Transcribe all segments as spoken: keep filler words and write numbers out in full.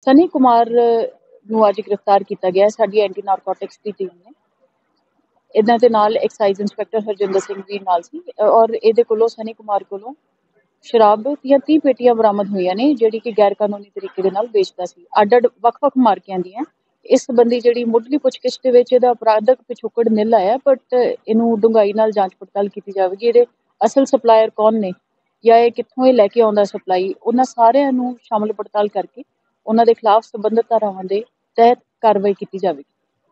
ਸਨੀ ਕੁਮਾਰ ਨੂੰ ਅੱਜ ਗ੍ਰਿਫਤਾਰ ਕੀਤਾ ਗਿਆ ਸਾਡੀ ਐਂਟੀ ਨਾਰਕੋਟਿਕਸ ਦੀ ਟੀਮ ਨੇ। ਇਹਨਾਂ ਦੇ ਨਾਲ ਐਕਸਾਈਜ਼ ਇੰਸਪੈਕਟਰ ਹਰਜਿੰਦਰ ਸਿੰਘ ਵੀ ਨਾਲ ਸੀ ਔਰ ਇਹਦੇ ਕੋਲੋਂ ਸਨੀ ਕੁਮਾਰ ਕੋਲੋਂ ਸ਼ਰਾਬ ਦੀਆਂ ਤੀਹ ਪੇਟੀਆਂ ਬਰਾਮਦ ਹੋਈਆਂ ਨੇ, ਜਿਹੜੀ ਕਿ ਗੈਰ ਕਾਨੂੰਨੀ ਤਰੀਕੇ ਦੇ ਨਾਲ ਵੇਚਦਾ ਸੀ। ਅੱਡ-ਅੱਡ ਵੱਖ-ਵੱਖ ਮਾਰਕਿਆਂ ਦੀਆਂ। ਇਸ ਸੰਬੰਧੀ ਜਿਹੜੀ ਮੁੱਢਲੀ ਪੁੱਛਗਿੱਛ ਦੇ ਵਿੱਚ ਇਹਦਾ ਅਪਰਾਧਕ ਪਿਛੋਕੜ ਨਿਲ ਆਇਆ, ਬਟ ਇਹਨੂੰ ਡੂੰਘਾਈ ਨਾਲ ਜਾਂਚ ਪੜਤਾਲ ਕੀਤੀ ਜਾਵੇਗੀ। ਇਹਦੇ ਅਸਲ ਸਪਲਾਇਰ ਕੌਣ ਨੇ ਜਾਂ ਇਹ ਕਿੱਥੋਂ ਇਹ ਲੈ ਕੇ ਆਉਂਦਾ ਸਪਲਾਈ, ਉਹਨਾਂ ਸਾਰਿਆਂ ਨੂੰ ਸ਼ਾਮਲ ਪੜਤਾਲ ਕਰਕੇ ਉਹਨਾਂ ਦੇ ਖਿਲਾਫ ਸੰਬੰਧਿਤ ਧਾਰਾਵਾਂ ਦੇ ਤਹਿਤ ਕਾਰਵਾਈ ਕੀਤੀ ਜਾਵੇਗੀ।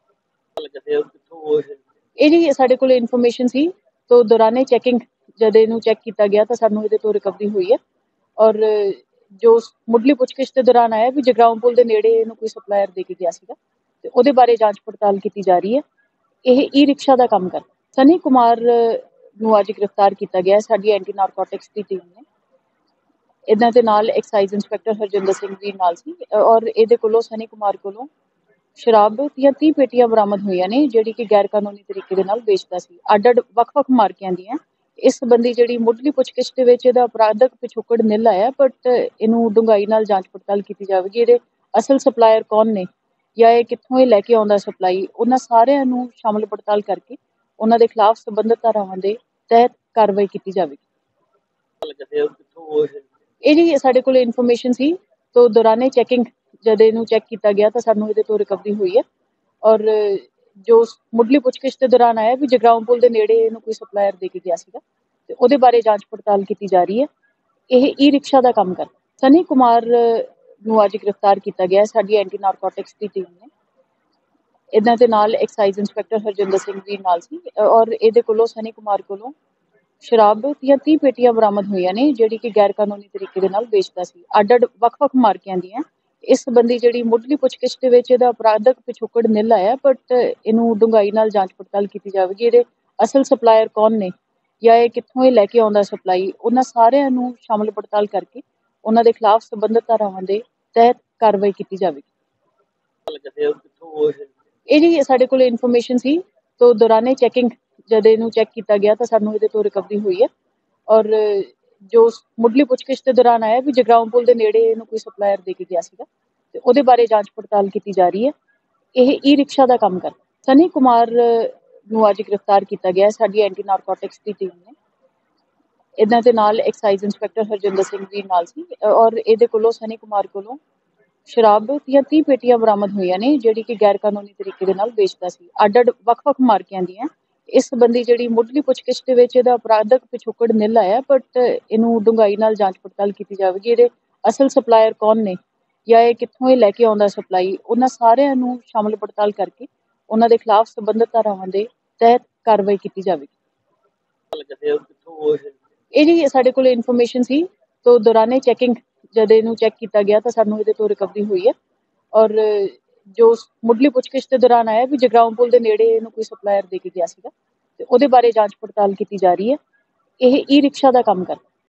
ਇਹ ਜੀ ਸਾਡੇ ਕੋਲ ਇਨਫੋਰਮੇਸ਼ਨ ਸੀ, ਤੋਂ ਦੌਰਾਨੇ ਚੈਕਿੰਗ ਜਦ ਇਹਨੂੰ ਚੈੱਕ ਕੀਤਾ ਗਿਆ ਤਾਂ ਸਾਨੂੰ ਇਹਦੇ ਤੋਂ ਰਿਕਵਰੀ ਹੋਈ ਹੈ। ਔਰ ਜੋ ਮੁੱਢਲੀ ਪੁੱਛਗਿੱਛ ਦੇ ਦੌਰਾਨ ਆਇਆ ਵੀ ਜਗਰਾਉਂ ਪੁਲ ਦੇ ਨੇੜੇ ਇਹਨੂੰ ਕੋਈ ਸਪਲਾਇਰ ਦੇ ਕੇ ਗਿਆ ਸੀਗਾ, ਤੇ ਉਹਦੇ ਬਾਰੇ ਜਾਂਚ ਪੜਤਾਲ ਕੀਤੀ ਜਾ ਰਹੀ ਹੈ। ਇਹ ਈ ਰਿਕਸ਼ਾ ਦਾ ਕੰਮ ਕਰਦਾ। ਸਨੀ ਕੁਮਾਰ ਨੂੰ ਅੱਜ ਗ੍ਰਿਫਤਾਰ ਕੀਤਾ ਗਿਆ ਸਾਡੀ ਐਂਟੀ ਨਾਰਕੋਟਿਕਸ ਦੀ ਟੀਮ ਨੇ। ਇਹਨਾਂ ਦੇ ਨਾਲ ਐਕਸਾਈਜ਼ ਇੰਸਪੈਕਟਰ ਹਰਜਿੰਦਰ ਸਿੰਘ ਵੀ ਨਾਲ ਸੀ ਔਰ ਇਹਦੇ ਕੋਲੋਂ ਸਨੀ ਕੁਮਾਰ ਕੋਲੋਂ ਸ਼ਰਾਬ ਦੀਆਂ ਤੀਹ ਪੇਟੀਆਂ ਬਰਾਮਦ ਹੋਈਆਂ ਨੇ, ਜਿਹੜੀ ਕਿ ਗੈਰ ਕਾਨੂੰਨੀ ਤਰੀਕੇ ਦੇ ਨਾਲ ਵੇਚਦਾ ਸੀ। ਅੱਡ-ਅੱਡ ਵੱਖ-ਵੱਖ ਮਾਰਕਿਆਂ ਦੀਆਂ। ਇਸ ਸੰਬੰਧੀ ਜਿਹੜੀ ਮੁੱਢਲੀ ਪੁੱਛਗਿੱਛ ਦੇ ਵਿੱਚ ਇਹਦਾ ਅਪਰਾਧਕ ਪਿਛੋਕੜ ਨਿਲ ਆਇਆ, ਬਟ ਇਹਨੂੰ ਡੂੰਘਾਈ ਨਾਲ ਜਾਂਚ ਪੜਤਾਲ ਕੀਤੀ ਜਾਵੇਗੀ। ਇਹਦੇ ਅਸਲ ਸਪਲਾਇਰ ਕੌਣ ਨੇ ਜਾਂ ਇਹ ਕਿੱਥੋਂ ਇਹ ਲੈ ਕੇ ਆਉਂਦਾ ਸਪਲਾਈ, ਉਹਨਾਂ ਸਾਰਿਆਂ ਨੂੰ ਸ਼ਾਮਲ ਪੜਤਾਲ ਕਰਕੇ ਉਹਨਾਂ ਦੇ ਖਿਲਾਫ ਸੰਬੰਧਿਤ ਧਾਰਾਵਾਂ ਦੇ ਤਹਿਤ ਕਾਰਵਾਈ ਕੀਤੀ ਜਾਵੇਗੀ। ਇਹ ਜੀ ਸਾਡੇ ਕੋਲ ਇਨਫੋਰਮੇਸ਼ਨ ਸੀ, ਤੋਂ ਦੌਰਾਨੇ ਚੈਕਿੰਗ ਜਦ ਇਹਨੂੰ ਚੈੱਕ ਕੀਤਾ ਗਿਆ ਤਾਂ ਸਾਨੂੰ ਇਹਦੇ ਤੋਂ ਰਿਕਵਰੀ ਹੋਈ ਹੈ। ਔਰ ਜੋ ਮੁੱਢਲੀ ਪੁੱਛਗਿੱਛ ਦੇ ਦੌਰਾਨ ਆਇਆ ਵੀ ਜਗਰਾਉਂ ਪੁਲ ਦੇ ਨੇੜੇ ਇਹਨੂੰ ਕੋਈ ਸਪਲਾਇਰ ਦੇ ਕੇ ਗਿਆ ਸੀਗਾ, ਤੇ ਉਹਦੇ ਬਾਰੇ ਜਾਂਚ ਪੜਤਾਲ ਕੀਤੀ ਜਾ ਰਹੀ ਹੈ। ਇਹ ਈ ਰਿਕਸ਼ਾ ਦਾ ਕੰਮ ਕਰਦਾ। ਸਨੀ ਕੁਮਾਰ ਨੂੰ ਅੱਜ ਗ੍ਰਿਫਤਾਰ ਕੀਤਾ ਗਿਆ ਸਾਡੀ ਐਂਟੀ ਨਾਰਕੋਟਿਕਸ ਦੀ ਟੀਮ ਨੇ। ਇਹਨਾਂ ਦੇ ਨਾਲ ਐਕਸਾਈਜ਼ ਇੰਸਪੈਕਟਰ ਹਰਜਿੰਦਰ ਸਿੰਘ ਵੀ ਨਾਲ ਸੀ ਔਰ ਇਹਦੇ ਕੋਲੋਂ ਸਨੀ ਕੁਮਾਰ ਕੋਲੋਂ ਸ਼ਰਾਬ ਦੀਆਂ ਤੀਹ ਪੇਟੀਆਂ ਬਰਾਮਦ ਹੋਈਆਂ ਨੇ, ਜਿਹੜੀ ਕਿ ਗੈਰ ਕਾਨੂੰਨੀ ਤਰੀਕੇ ਦੇ ਨਾਲ ਵੇਚਦਾ ਸੀ। ਅੱਡ-ਅੱਡ ਵੱਖ-ਵੱਖ ਮਾਰਕਿਆਂ ਦੀਆਂ। ਇਸ ਸੰਬੰਧੀ ਜਿਹੜੀ ਮੁੱਢਲੀ ਪੁੱਛਗਿੱਛ ਦੇ ਵਿੱਚ ਇਹਦਾ ਅਪਰਾਧਕ ਪਿਛੋਕੜ ਨਿਲ ਆਇਆ, ਬਟ ਇਹਨੂੰ ਡੂੰਘਾਈ ਨਾਲ ਜਾਂਚ ਪੜਤਾਲ ਕੀਤੀ ਜਾਵੇਗੀ। ਇਹਦੇ ਅਸਲ ਸਪਲਾਇਰ ਕੌਣ ਨੇ ਜਾਂ ਇਹ ਕਿੱਥੋਂ ਇਹ ਲੈ ਕੇ ਆਉਂਦਾ ਸਪਲਾਈ, ਉਹਨਾਂ ਸਾਰਿਆਂ ਨੂੰ ਸ਼ਾਮਲ ਪੜਤਾਲ ਕਰਕੇ ਉਹਨਾਂ ਦੇ ਖਿਲਾਫ ਸੰਬੰਧਿਤ ਧਾਰਾਵਾਂ ਦੇ ਤਹਿਤ ਕਾਰਵਾਈ ਕੀਤੀ ਜਾਵੇਗੀ। ਇਹ ਜੀ ਸਾਡੇ ਕੋਲ ਇਨਫੋਰਮੇਸ਼ਨ ਸੀ, ਤੋਂ ਦੌਰਾਨੇ ਚੈਕਿੰਗ ਜਦ ਇਹਨੂੰ ਚੈੱਕ ਕੀਤਾ ਗਿਆ ਤਾਂ ਸਾਨੂੰ ਇਹਦੇ ਤੋਂ ਰਿਕਵਰੀ ਹੋਈ ਹੈ। ਔਰ ਜੋ ਮੁੱਢਲੀ ਪੁੱਛਗਿੱਛ ਦੇ ਦੌਰਾਨ ਆਇਆ ਵੀ ਜਗਰਾਉਂ ਪੁਲ ਦੇ ਨੇੜੇ ਇਹਨੂੰ ਕੋਈ ਸਪਲਾਇਰ ਦੇ ਕੇ ਗਿਆ ਸੀਗਾ, ਤੇ ਉਹਦੇ ਬਾਰੇ ਜਾਂਚ ਪੜਤਾਲ ਕੀਤੀ ਜਾ ਰਹੀ ਹੈ। ਇਹ ਈ ਰਿਕਸ਼ਾ ਦਾ ਕੰਮ ਕਰਦਾ। ਸਨੀ ਕੁਮਾਰ ਨੂੰ ਅੱਜ ਗ੍ਰਿਫਤਾਰ ਕੀਤਾ ਗਿਆ ਸਾਡੀ ਐਂਟੀ ਨਾਰਕੋਟਿਕਸ ਦੀ ਟੀਮ ਨੇ। ਇਹਨਾਂ ਦੇ ਨਾਲ ਐਕਸਾਈਜ਼ ਇੰਸਪੈਕਟਰ ਹਰਜਿੰਦਰ ਸਿੰਘ ਵੀ ਨਾਲ ਸੀ ਔਰ ਇਹਦੇ ਕੋਲੋਂ ਸਨੀ ਕੁਮਾਰ ਕੋਲੋਂ ਸ਼ਰਾਬ ਦੀਆਂ ਤੀਹ ਪੇਟੀਆਂ ਬਰਾਮਦ ਹੋਈਆਂ ਨੇ, ਜਿਹੜੀ ਕਿ ਗੈਰ ਕਾਨੂੰਨੀ ਤਰੀਕੇ ਦੇ ਨਾਲ ਵੇਚਦਾ ਸੀ। ਅੱਡ-ਅੱਡ ਵੱਖ-ਵੱਖ ਮਾਰਕਿਆਂ ਦੀਆਂ। ਇਸ ਸੰਬੰਧੀ ਜਿਹੜੀ ਮੁੱਢਲੀ ਪੁੱਛਗਿੱਛ ਦੇ ਵਿੱਚ ਇਹਦਾ ਅਪਰਾਧਕ ਪਿਛੋਕੜ ਨਿਲ ਆਇਆ, ਬਟ ਇਹਨੂੰ ਡੂੰਘਾਈ ਨਾਲ ਜਾਂਚ ਪੜਤਾਲ ਕੀਤੀ ਜਾਵੇਗੀ। ਇਹਦੇ ਅਸਲ ਸਪਲਾਇਰ ਕੌਣ ਨੇ ਜਾਂ ਇਹ ਕਿੱਥੋਂ ਇਹ ਲੈ ਕੇ ਆਉਂਦਾ ਸਪਲਾਈ, ਉਹਨਾਂ ਸਾਰਿਆਂ ਨੂੰ ਸ਼ਾਮਲ ਪੜਤਾਲ ਕਰਕੇ ਉਹਨਾਂ ਦੇ ਖਿਲਾਫ ਸੰਬੰਧਿਤ ਧਾਰਾਵਾਂ ਦੇ ਤਹਿਤ ਕਾਰਵਾਈ ਕੀਤੀ ਜਾਵੇਗੀ। ਇਹ ਜੀ ਸਾਡੇ ਕੋਲ ਇਨਫੋਰਮੇਸ਼ਨ ਸੀ, ਤੋਂ ਦੌਰਾਨੇ ਚੈਕਿੰਗ ਜਦ ਇਹਨੂੰ ਚੈੱਕ ਕੀਤਾ ਗਿਆ ਤਾਂ ਸਾਨੂੰ ਇਹਦੇ ਤੋਂ ਰਿਕਵਰੀ ਹੋਈ ਹੈ। ਔਰ ਜੋ ਮੁੱਢਲੀ ਪੁੱਛਗਿੱਛ ਦੇ ਦੌਰਾਨ ਆਇਆ ਵੀ ਜਗਰਾਉਂ ਪੁਲ ਦੇ ਨੇੜੇ ਇਹਨੂੰ ਕੋਈ ਸਪਲਾਇਰ ਦੇ ਕੇ ਗਿਆ ਸੀਗਾ, ਤੇ ਉਹਦੇ ਬਾਰੇ ਜਾਂਚ ਪੜਤਾਲ ਕੀਤੀ ਜਾ ਰਹੀ ਹੈ। ਇਹ ਈ ਰਿਕਸ਼ਾ ਦਾ ਕੰਮ ਕਰਦਾ।